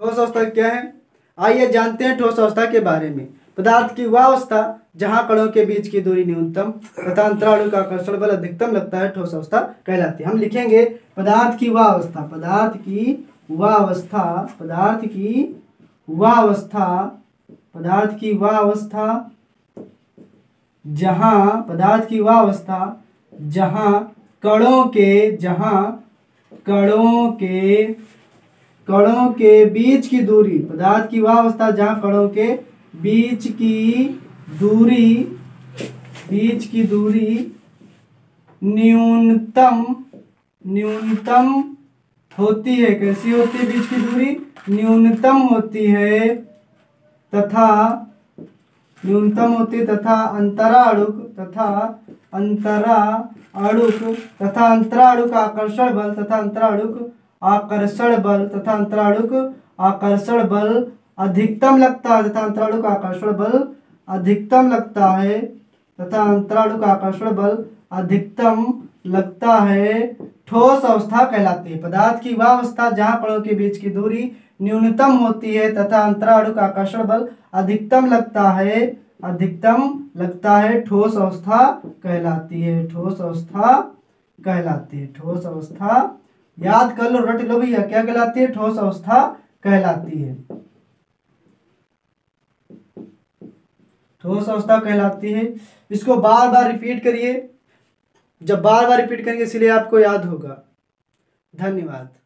ठोस अवस्था क्या है? आइए जानते हैं ठोस अवस्था के बारे में। पदार्थ की वह अवस्था जहां कणों के बीच की दूरी न्यूनतम तथा अंतराणु का आकर्षण बल अधिकतम लगता है, ठोस अवस्था कहलाती है। हम लिखेंगे पदार्थ की वह अवस्था, पदार्थ की वह अवस्था, पदार्थ की वह अवस्था, पदार्थ की वह अवस्था जहां, पदार्थ की वह अवस्था जहां कणों के बीच की दूरी, पदार्थ की वह अवस्था जहां कणों के बीच की दूरी न्यूनतम होती है। कैसी होती है बीच की दूरी? न्यूनतम होती है तथा अंतराणु का आकर्षण बल अधिकतम लगता है तथा अंतराणु का आकर्षण बल अधिकतम लगता है, ठोस अवस्था कहलाती है। पदार्थ की वह अवस्था जहां कणों के बीच की दूरी न्यूनतम होती है तथा अंतराणु का आकर्षण बल अधिकतम लगता है, ठोस अवस्था कहलाती है। ठोस अवस्था कहलाती है। ठोस अवस्था याद कर लो, रट लो भैया, क्या कहलाती है? ठोस अवस्था कहलाती है। ठोस अवस्था कहलाती है। इसको बार बार रिपीट करिए, जब बार बार रिपीट करेंगे इसलिए आपको याद होगा। धन्यवाद।